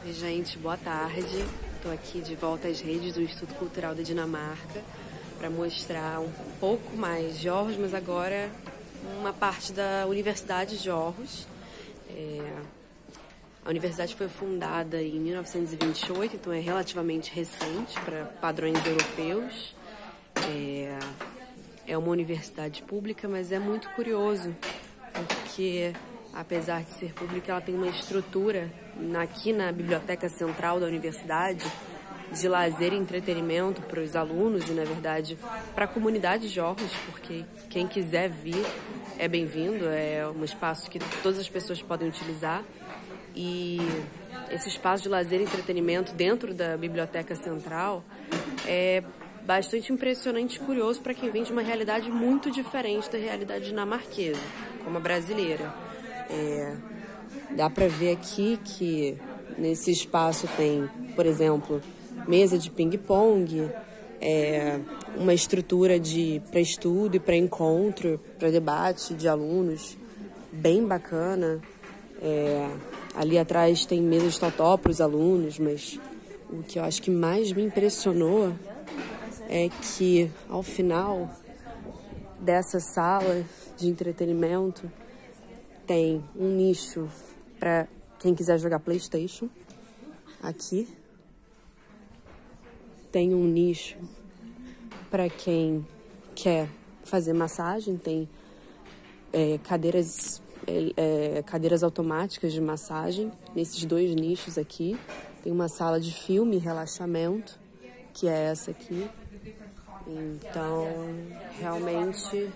Oi, gente, boa tarde. Estou aqui de volta às redes do Instituto Cultural da Dinamarca para mostrar um pouco mais de Aarhus, mas agora uma parte da Universidade de Aarhus. A universidade foi fundada em 1928, então é relativamente recente para padrões europeus. É uma universidade pública, mas é muito curioso, porque apesar de ser pública, ela tem uma estrutura aqui na biblioteca central da universidade de lazer e entretenimento para os alunos e, na verdade, para a comunidade de Aarhus, porque quem quiser vir é bem-vindo, é um espaço que todas as pessoas podem utilizar. E esse espaço de lazer e entretenimento dentro da biblioteca central é bastante impressionante e curioso para quem vem de uma realidade muito diferente da realidade dinamarquesa, como a brasileira. Dá para ver aqui que nesse espaço tem, por exemplo, mesa de ping-pong, uma estrutura para estudo e para encontro, para debate de alunos, bem bacana. Ali atrás tem mesa de totó para os alunos, mas o que eu acho que mais me impressionou é que ao final dessa sala de entretenimento tem um nicho para quem quiser jogar PlayStation. Aqui tem um nicho para quem quer fazer massagem. Tem cadeiras automáticas de massagem nesses dois nichos aqui. Tem uma sala de filme e relaxamento, que é essa aqui. Então, realmente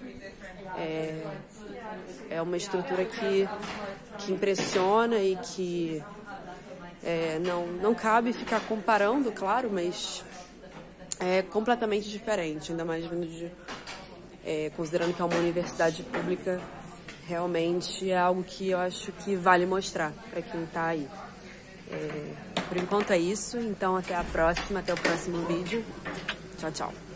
é uma estrutura que impressiona e que não cabe ficar comparando, claro, mas é completamente diferente, ainda mais vindo considerando que é uma universidade pública. Realmente é algo que eu acho que vale mostrar para quem está aí. Por enquanto é isso, então até a próxima, até o próximo vídeo. Tchau, tchau.